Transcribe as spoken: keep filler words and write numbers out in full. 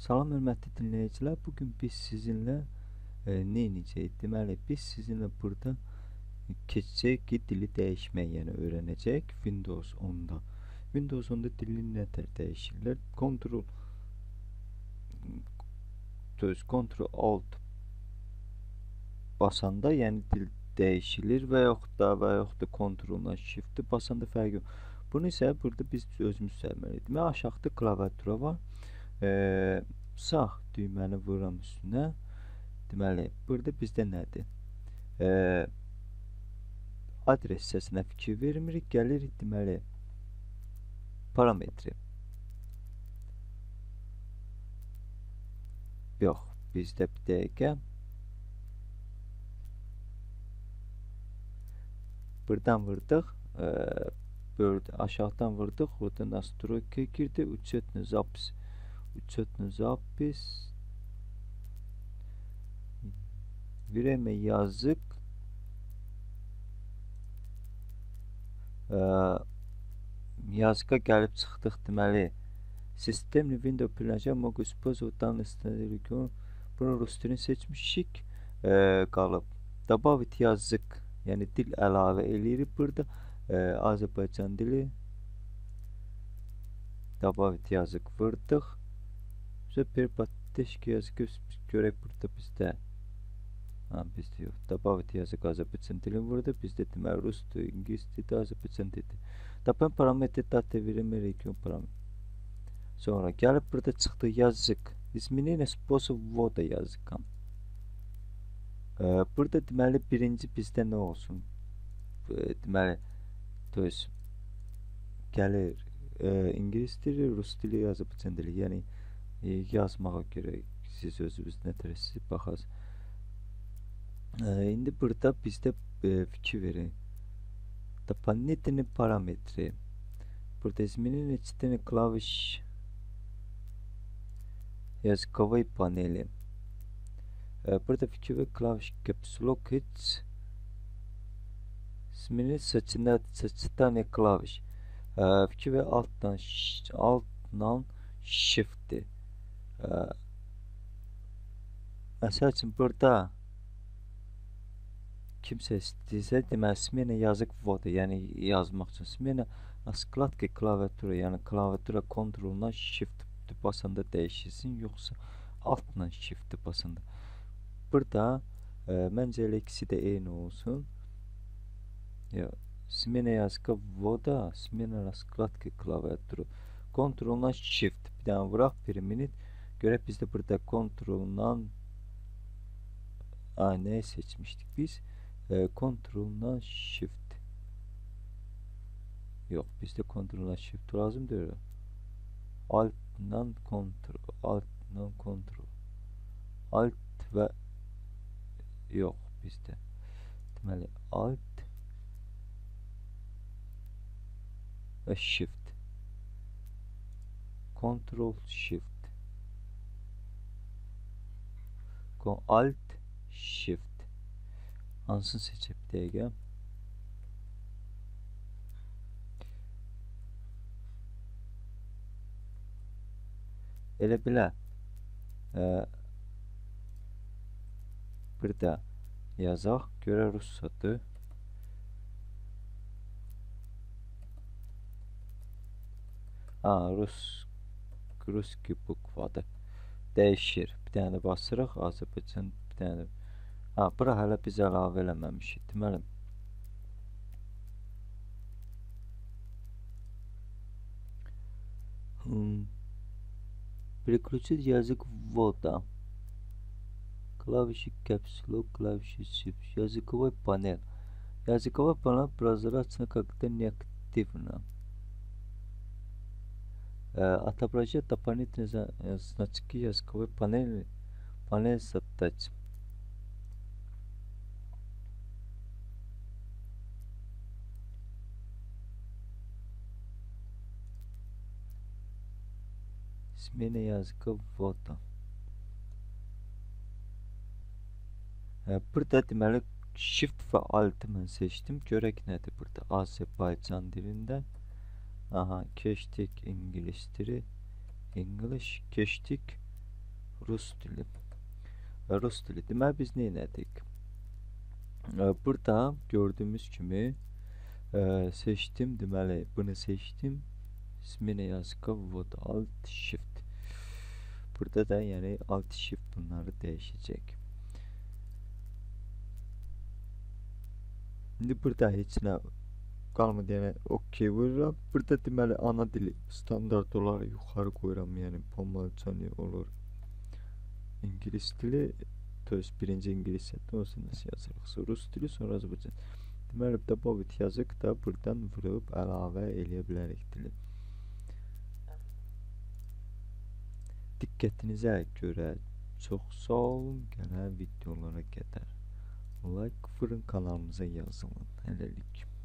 Salam hörmətli dinləyicilər, bugün biz sizinlə e, nə edəcəyik? Deməli, biz sizinlə burada keçəcək ki, dili dəyişmək, yəni öyrənəcək Windows onda. Windows onda dilini nətər dəyişirlər? Ctrl düz Ctrl Alt basanda, yəni dil dəyişilir və yaxud da və yaxud da Ctrl-la Shift basanda fərqi yox. Bunu isə burada biz özümüz düzəlməliyik. Deməli, aşağıda klaviatura var. Ee, sağ düyməni vururam üstünə. Deməli, burada bizdə nədir? Ee, adres hissəsinə fikir vermirik. Gəlirik, deməli, parametri. Yox, bizdə bir dəqiqə. Buradan vurdıq. Ee, böyle aşağıdan vurdıq. Burada nastroyka girdi. Учетный запись. Учетный запись. Время yazık. Ee, yazıqa gəlib çıxdıq. Deməli, sistemli window prilaja mogу использовать данный регион. Bunu rus dilini seçmişik. Ee, qalıb. Добавить yazık. Yəni dil əlavə eləyirik burada. Ee, Azərbaycan dili. Добавить yazık vurdıq. Super patteşki yazık görək burada bizdə. Ha, bizdə yox. Добавить yazık Azərbaycan dili vurdu. Bizdə deməli rus dili, ingilis dili, Azərbaycan dili. Tapın parametre data verimi region parametre. Sonra gəlib burada çıxdı yazık. İsmini spособ ввода yazıqam. Ee, burada deməli birinci bizdə nə olsun? Ee, deməli düz gəlir e, ingilis dili, rus dili, Azərbaycan dili. Yəni e, yazmağa görə siz özünüz nətər baxasınız. Ee, indi burada bizdə e, fikir verin. Дополнительный parametri. Burada изменение чтения клавиш языковой панели. Ee, burada fikir ver klaviş caps lock hit. İsmini seçenek seçtane klaviş. Ee, fikir ver alttan altdan shift'i. Ee, Məsəl üçün burada kimsə istəyirsə, deməli smena yazıq voda, yəni yazmaq üçün smena skladka klaviatura, yəni klaviatura kontroluna shift basanda dəyişilsin, yoxsa altla shift basanda. Burada e, məncə elə ikisi də eyni olsun. Ya, smena yazıq voda, smena skladka klaviatura kontroluna shift. Bir dənə vuraq bir minut. Görək bizdə burada kontrolundan nəyi seçmişdik biz? Kontroluna shift. Yox, bizdə kontroluna shift lazım deyil. Altla kontrol, altla kontrol. Alt və yox bizdə. Deməli alt və shift. Control shift. Alt shift. Hansını seçip dəqiqə. Elə bilə. E, burada yazaq. Görə russadır. Ha, rus ruski bukvadır. Dəyişir. Bir dənə də basırıq. Azərbaycan bir dənə də. Ha, bura hələ biz əlavə eləməmişik. Deməli. Hmm. Переключить язык ввода. Клавиши caps lock, клавиши shift. Языковой панель. Языковой панель прозрачна, когда неактивна. Отображает дополнительные значки языковой панели. Панель задач. Smena yazıqı voda. Burada deməli shift və altı mən seçdim. Görək nədir burada. Azərbaycan dilindən. Aha, keçdik ingilis dili. English keçdik. Rus dili. Rus dili. Deməli biz nə etdik? Burada gördüğümüz kimi e, seçtim. Deməli bunu seçtim. İsmini yazıqa вот alt shift. Burada da yani alt shift bunları değişecek. Şimdi burada heç nə qalmadı, yəni okey vururam. Burada deməli ana dili standart olaraq yuxarı qoyuram, yəni pomolçani olur. İngilis dili, to есть birinci ingilis sətdə olsun nasıl yazırıqsa Rus dili, sonra Azərbaycan. Deməli добавить yazıq da buradan vurub əlavə eləyə bilərik dili. Diqqətinizə görə çox sağ olun. Gələn videolara qədər like vurun, kanalımıza yazılın. Hələlik.